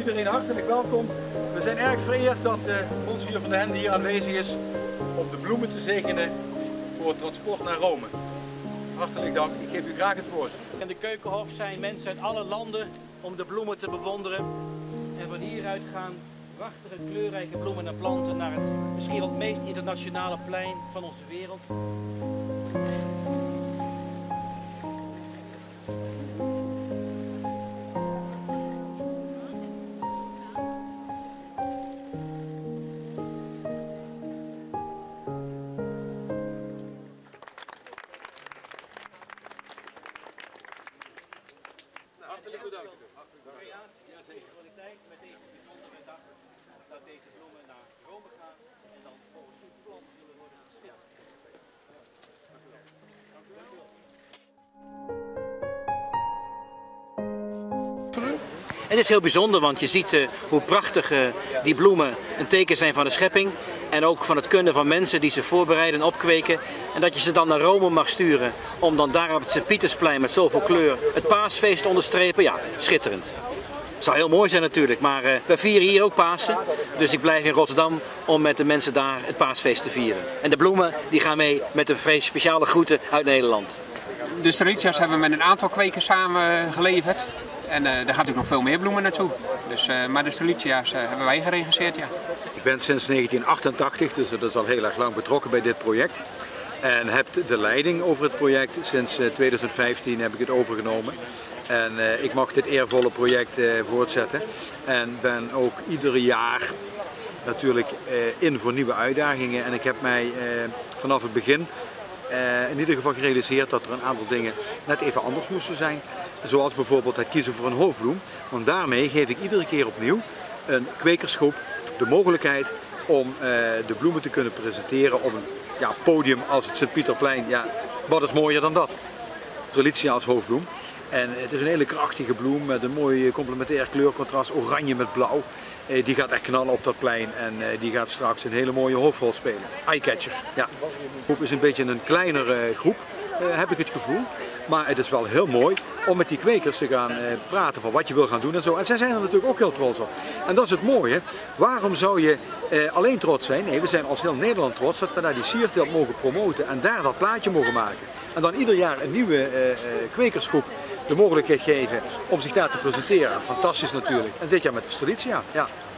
iedereen hartelijk welkom. We zijn erg vereerd dat Monsignor van den Ende hier aanwezig is om de bloemen te zegenen voor het transport naar Rome. Hartelijk dank, ik geef u graag het woord. In de Keukenhof zijn mensen uit alle landen om de bloemen te bewonderen. En van hieruit gaan prachtige kleurrijke bloemen en planten naar het misschien wel het meest internationale plein van onze wereld. Hartelijk bedankt. Jazeker. Met deze bijzondere dag dat deze bloemen naar Rome gaan en dan volgens het plan zullen worden geschikt. Het is heel bijzonder, want je ziet hoe prachtig die bloemen een teken zijn van de schepping. En ook van het kunnen van mensen die ze voorbereiden en opkweken. En dat je ze dan naar Rome mag sturen om dan daar op het Sint-Pietersplein met zoveel kleur het paasfeest te onderstrepen. Ja, schitterend. Het zou heel mooi zijn natuurlijk, maar we vieren hier ook Pasen. Dus ik blijf in Rotterdam om met de mensen daar het paasfeest te vieren. En de bloemen die gaan mee met de speciale groeten uit Nederland. De strelitzia's hebben we met een aantal kwekers samen geleverd. En daar gaat natuurlijk nog veel meer bloemen naartoe. Dus, maar de strelitzia's hebben wij geregisseerd, ja. Ik ben sinds 1988, dus dat is al heel erg lang betrokken bij dit project. En heb de leiding over het project. Sinds 2015 heb ik het overgenomen. En ik mag dit eervolle project voortzetten. En ben ook ieder jaar natuurlijk in voor nieuwe uitdagingen. En ik heb mij vanaf het begin in ieder geval gerealiseerd dat er een aantal dingen net even anders moesten zijn. Zoals bijvoorbeeld het kiezen voor een hoofdbloem. Want daarmee geef ik iedere keer opnieuw een kwekersgroep de mogelijkheid om de bloemen te kunnen presenteren op een podium als het Sint-Pieterplein. Ja, wat is mooier dan dat? Strelitzia als hoofdbloem. En het is een hele krachtige bloem met een mooi complementair kleurcontrast, oranje met blauw. Die gaat echt knallen op dat plein en die gaat straks een hele mooie hoofdrol spelen. Eyecatcher, ja. De groep is een beetje een kleinere groep, heb ik het gevoel. Maar het is wel heel mooi om met die kwekers te gaan praten van wat je wil gaan doen en zo. En zij zijn er natuurlijk ook heel trots op. En dat is het mooie. Waarom zou je alleen trots zijn? Nee, we zijn als heel Nederland trots dat we daar die sierteelt mogen promoten en daar dat plaatje mogen maken. En dan ieder jaar een nieuwe kwekersgroep de mogelijkheid geven om zich daar te presenteren. Fantastisch natuurlijk. En dit jaar met de Strelitzia. Ja.